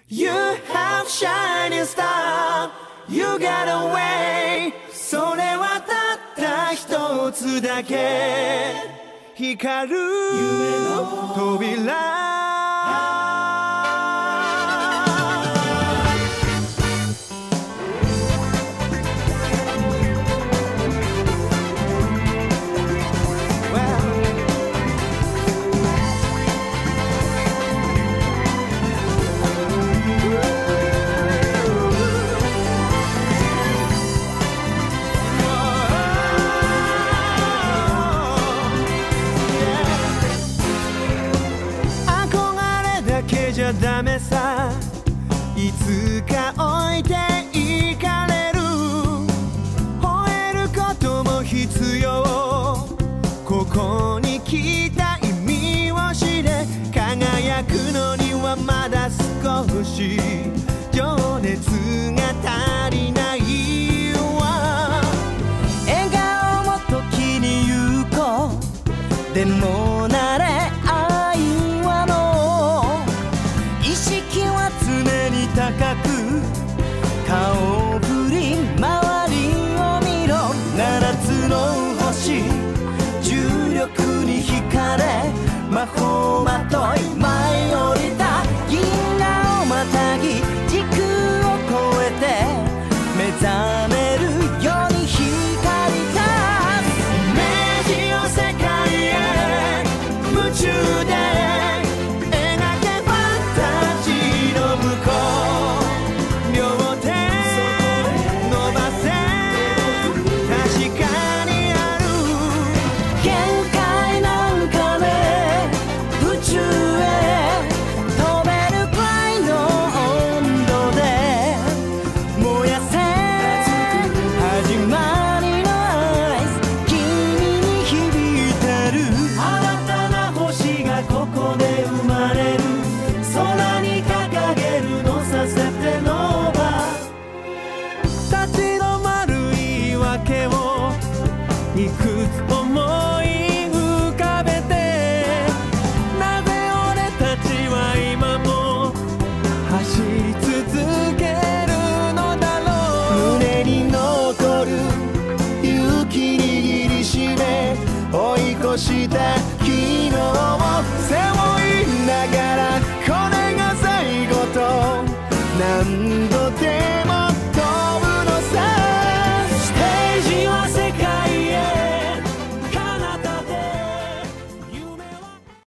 You have shining star, you got away. それはたった一つだけ光る夢の扉。じゃダメさ、いつか置いていかれる。吠えることも必要。ここに来た意味を知れ。輝くのにはまだ少し情熱が足りないわ。笑顔も時に有効でも慣れ高く顔振り周りを見ろ。7つの星重力に惹かれ魔法まとい舞い降りた銀河をまたぎ時空を超えて目覚めるように光り立つ。イメージを世界へ夢中でいくつ思い浮かべて、なぜ俺たちは今も走り続けるのだろう。胸に残る勇気握りしめ追い越した昨日を背負いながらこれが最後と何